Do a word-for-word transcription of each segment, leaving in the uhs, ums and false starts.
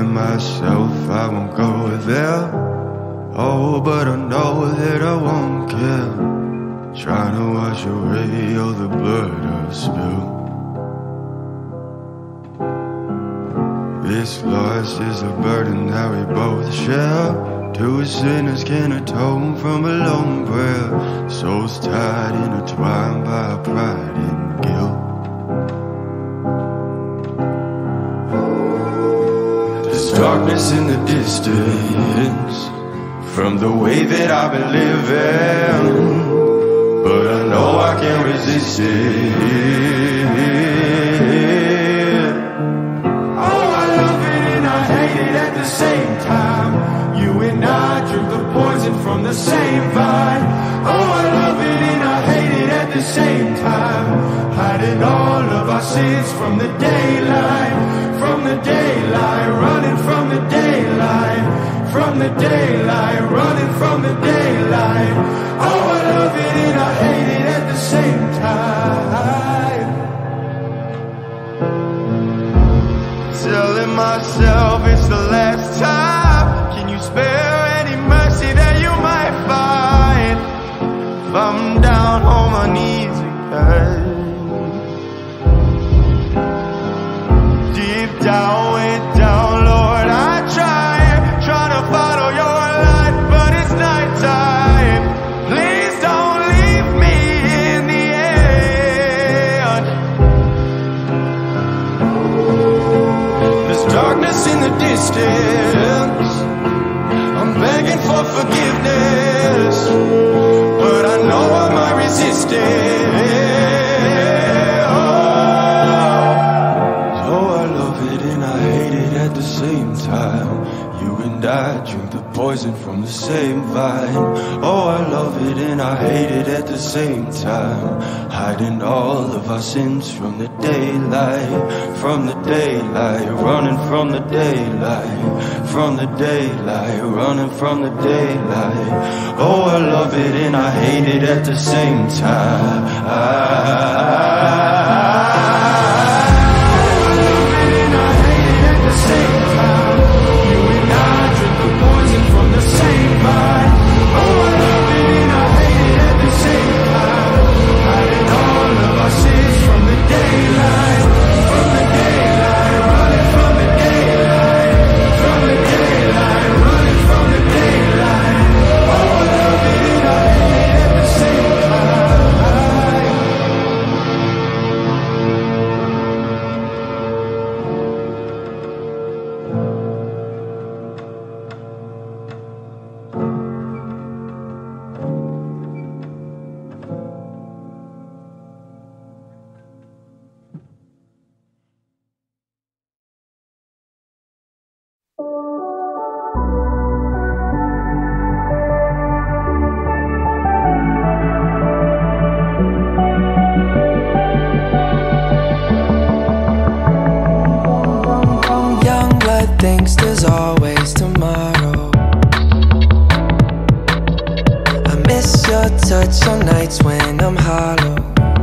telling myself I won't go there. Oh, but I know that I won't care. Trying to wash away all the blood I've spilled. This loss is a burden that we both share. Two sinners can atone from a lone prayer. Souls tied, intertwined by pride and guilt. There's darkness in the distance from the way that I've been living, but I know I can't resist it. Oh, I love it and I hate it at the same time. You and I drink the poison from the same vine. Oh, I love it and I hate it at the same time. Hiding all of our sins from the daylight, from the daylight, running from the daylight, from the daylight, running from the daylight. Oh, I love it and I hate it at the same time. Telling myself it's the last time. Can you spare any mercy that you might find if I'm down on my knees again? Deep down, way down, Lord, I try, trying to follow your light, but it's nighttime. Please don't leave me in the end. There's darkness in the distance. I'm begging for forgiveness, but I know I might resist it. Oh, oh, I love it and I hate it at the same time. You and I drink the poison from the same vine. Oh, I love it and I hate it at the same time. Hiding all of our sins from the daylight, from the daylight, running from the daylight, from the daylight, running from the daylight. Oh, I love it and I hate it at the same time. Thinks there's always tomorrow. I miss your touch on nights when I'm hollow.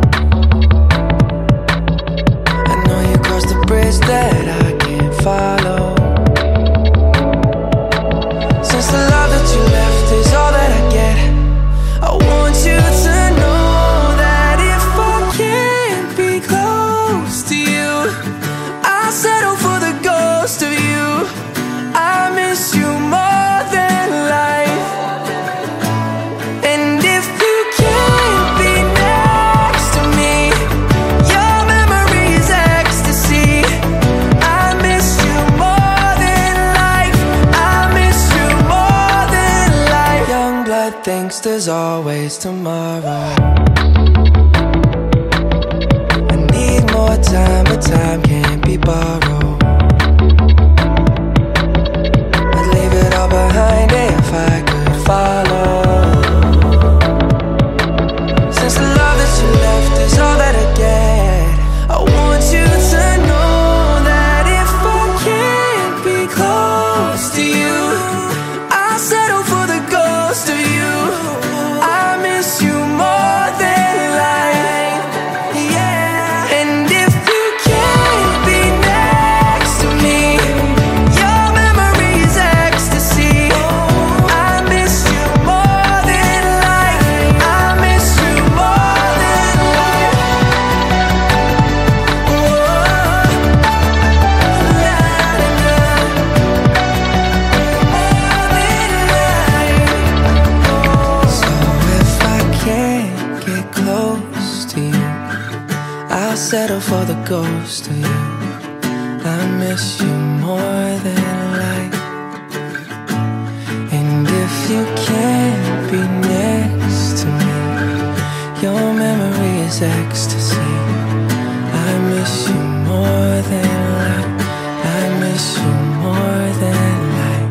I know you crossed the bridge that I can't follow. Since the love that you left is all that I get, I want you to know that if I can't be close to you, I'll settle for the ghost of you. I miss you more than life. And if you can't be next to me, your memory is ecstasy. I miss you more than life. I miss you more than life. Young blood thinks there's always tomorrow. I need more time, but time can't be borrowed. Behind it if I could follow. Since the love that you left is all that I get, I want you to know that if I can't be close to you, I'll settle for the ghost of you. I miss you more ghost of you. I miss you more than life. And if you can't be next to me, your memory is ecstasy. I miss you more than life. I miss you more than life.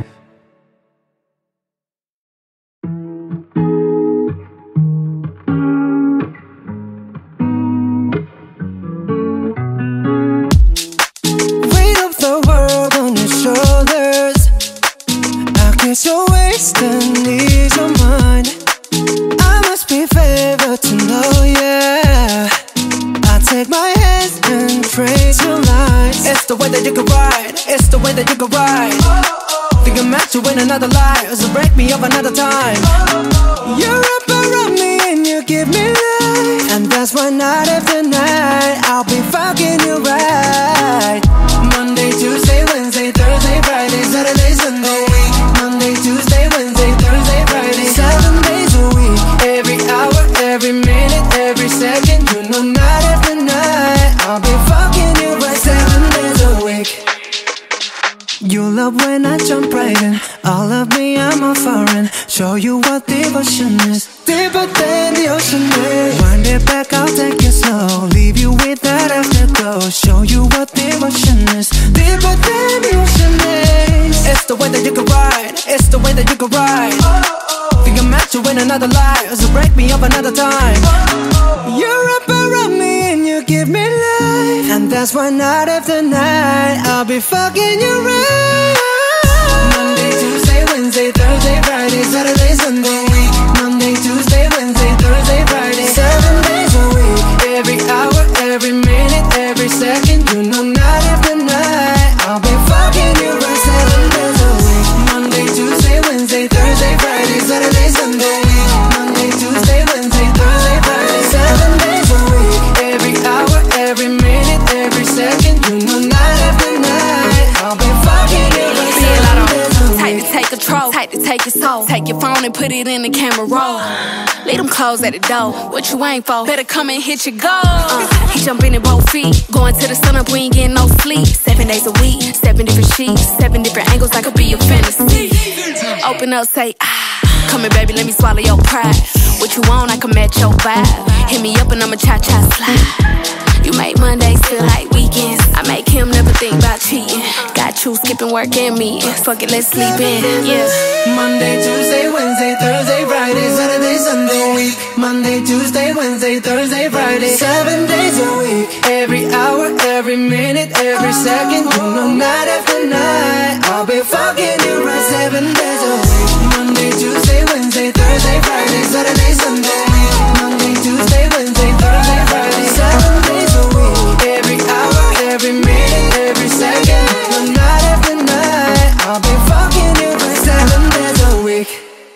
Weight of the world on your shoulders, I guess you're wasting these on mine. I must be favored to know, yeah. I take my hands and trace your lines. It's the way that you can ride, it's the way that you can ride. Think I'm meant to win another life, so break me up another time. You're up around me and you give me life, and that's why night after night I'll be fucking you right. Monday, Tuesday, Wednesday, Thursday, Friday, Saturday, Sunday. Monday, Tuesday, Wednesday, Thursday, Friday, seven days a week. Every hour, every minute, every second, you know night after night I'll be fucking you right seven days a week. You love when I jump right in. All of me, I'm a foreign. Show you what devotion is, deeper than the ocean is. Wind it back, I'll take it slow. Leave you with that afterglow. Show you what devotion is, deeper than the ocean is. It's the way that you can ride, it's the way that you can ride. Think I'm meant to win another life, so break me up another time. You're up around me and you give me life, and that's why night after night I'll be fucking you right. Monday, Tuesday, Wednesday, Thursday, Friday, Saturday, Sunday. Monday, Tuesday, Wednesday, Thursday, Friday, seven days a week. Every hour, every minute, every second, you know night after night I'll be fucking you right seven days a week. Monday, Tuesday, Wednesday, Thursday, Friday, Saturday, Sunday. Monday, Tuesday, Wednesday, Thursday, Friday, seven days a week. Every hour, every minute, every second, you know night after night I'll be fucking you right seven days a week. Tight to take control, tight to take your soul. Take your phone and put it in the camera roll. Leave them clothes at the door. What you ain't for? Better come and hit your goal. Uh, he jumping in both feet. Going to the sun up, we ain't getting no sleep. Seven days a week, seven different sheets, seven different angles. I could be your fantasy. Open up, say ah. Come here, baby, let me swallow your pride. What you want, I can match your vibe. Hit me up and I'ma cha-cha slide. You make Mondays feel like weekends. I make him never think about cheating. Got you skipping work and me. Fuck it, let's sleep in, yeah. Monday, Tuesday, Wednesday, Thursday, Friday, Saturday, Sunday week. Monday, Tuesday, Wednesday, Thursday, Friday, seven days a week. Every hour, every minute, every second, you know night after night I'll be fucking you right seven days a week. Monday, Tuesday, Wednesday, Thursday, Friday, Saturday, Sunday. Monday, Tuesday, Wednesday, Thursday, Friday, seven days a week. Every hour, every minute, every second, no night after night I'll be fucking you right seven days a week.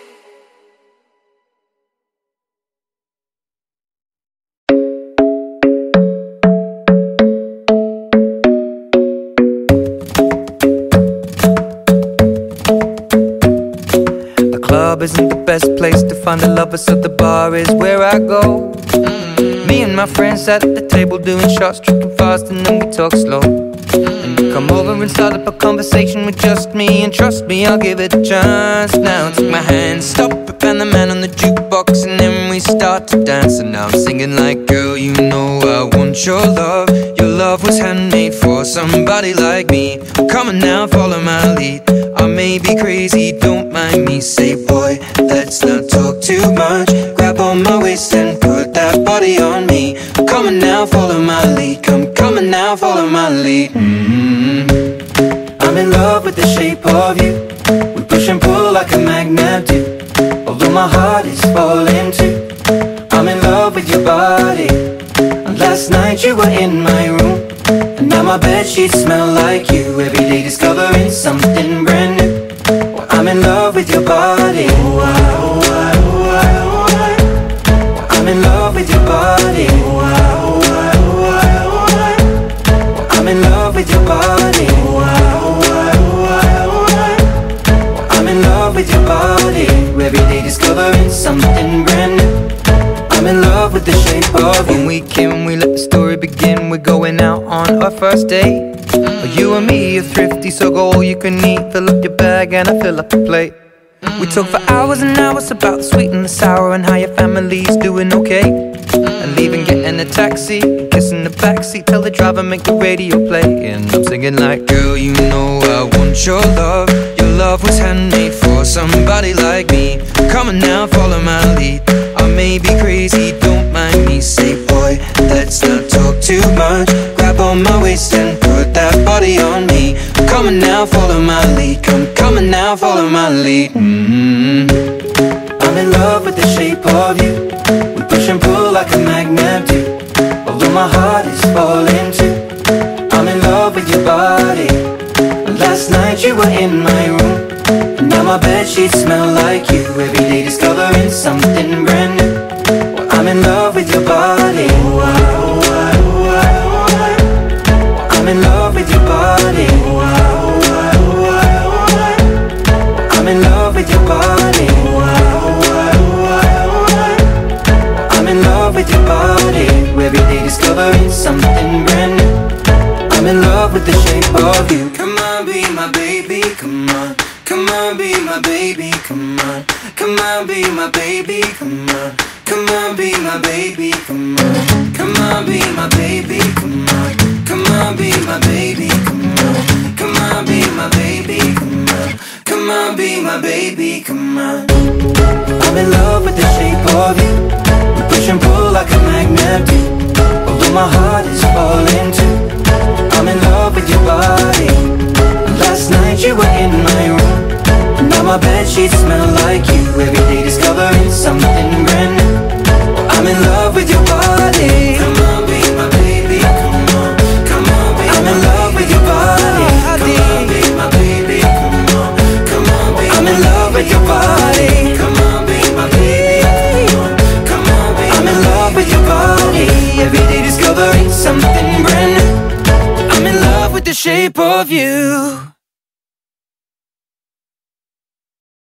Club isn't the best place to find a lover, so the bar is where I go. Mm-hmm. Me and my friends sat at the table doing shots, tripping fast, and then we talk slow. Mm-hmm. And you come over and start up a conversation with just me, and trust me, I'll give it a chance. Now take my hand, stop it, and the man on the jukebox, and then we start to dance. And now I'm singing like, girl, you know I want your love. Your love was handmade for somebody like me. Come on now, follow my lead. I may be crazy, don't mind me. Say, boy, let's not talk too much. Grab on my waist and put that body on me. Come on now, follow my lead. Come, come on now, follow my lead. Mm-hmm. I'm in love with the shape of you. We push and pull like a magnet do. Although my heart is falling too. I'm in love with your body. And last night you were in my room, and now my bedsheets smell like you. Every day discovering something brand new. Well, I'm in love with your body. Oh, I, oh, I, oh, I, oh, I. Well, I'm in love with your body. Oh, I, oh, I, oh, I, oh, I. Well, I'm in love with your body. Oh, I, oh, I, oh, I, oh, I. Well, I'm in love with your body. Every day discovering something brand new. I'm in love with the shape of you. When we came, we let the story begin. We're going out on date. Well, you and me are thrifty, so go all you can eat. Fill up your bag and I fill up the plate. We talk for hours and hours about the sweet and the sour and how your family's doing okay. And leaving, getting a taxi, kissing the backseat, tell the driver make the radio play. And I'm singing like, girl, you know I want your love. Your love was handmade for somebody like me. Come on now, follow my lead. I may be crazy, don't mind me. Say, boy, let's not talk too much. Grab on my waist and put that body on me. Come on now, follow my lead. Come, come on now, follow my lead. Mm-hmm. I'm in love with the shape of you. We push and pull like a magnet do. Although my heart is falling too. I'm in love with your body. Last night you were in my room, and now my bedsheets smell like you. Every day discovering something brand new. Well, I'm in love with your body. I'm in love with your body. I'm in love with your body. I'm in love with your body. Every day discovering something brand new. I'm in love with the shape of you. Come on, be my baby, come on. Come on, be my baby, come on. Come on, be my baby, come on. Come on, be my baby, come on. Come on, be my baby, come on. Come on, be my baby, come on. Come on, be my baby, come on. Come on, be my baby, come on. I'm in love with the shape of you. We push and pull like a magnet do. Although my heart is falling too. I'm in love with your body. Last night you were in my room, and now my bedsheets smell like you. Every day discovering something brand new. I'm in love with your body. Come on, be my baby, come on. Come on, be I'm in love with your body. Come on, be my baby, come on. Come on, be I'm in love with your body. Come on, be my baby, come on. Come on, be I'm in love with your body. Every day discovering something brand new. I'm in love with the shape of you.